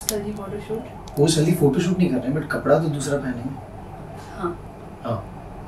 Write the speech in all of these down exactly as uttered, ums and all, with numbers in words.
सली फोटोशूट। वो सली फोटोशूट नहीं कर रहे हैं बट कपड़ा तो दूसरा पहनेंगे। हाँ हाँ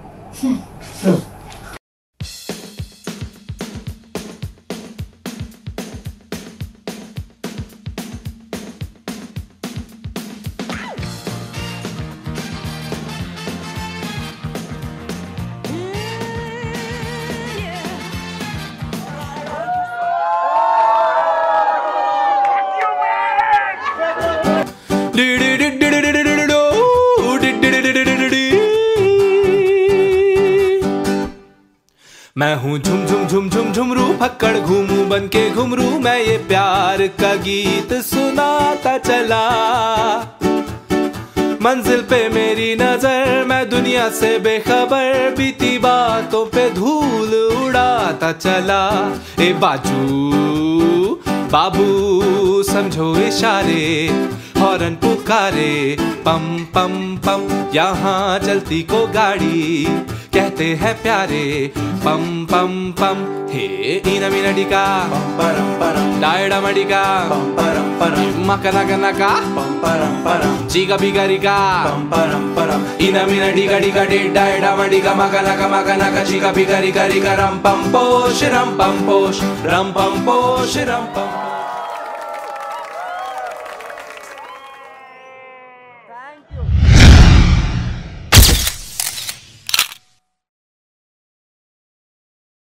मैं हूँ झुम झुम झुम झुम झुमरू फक्कड़ घूमू बन के घुमरू, मैं ये प्यार का गीत सुनाता चला। मंजिल पे मेरी नजर, मैं दुनिया से बेखबर, बीती बातों पे धूल उड़ाता चला। ए बाजू बाबू समझो इशारे, हॉर्न पुकारे पम पम पम, यहाँ चलती को गाड़ी कहते हैं प्यारे पम पम पम। हे इना मीना डिका डायडा मडिका मकना कनका चिगा बिगा रिका इना मीना डिका डिका डे डायडा मडिका मकना का मकना का चिगा बिगा रिका रिका रम पम पोश रम पम पोश रम पम पोश रम पम।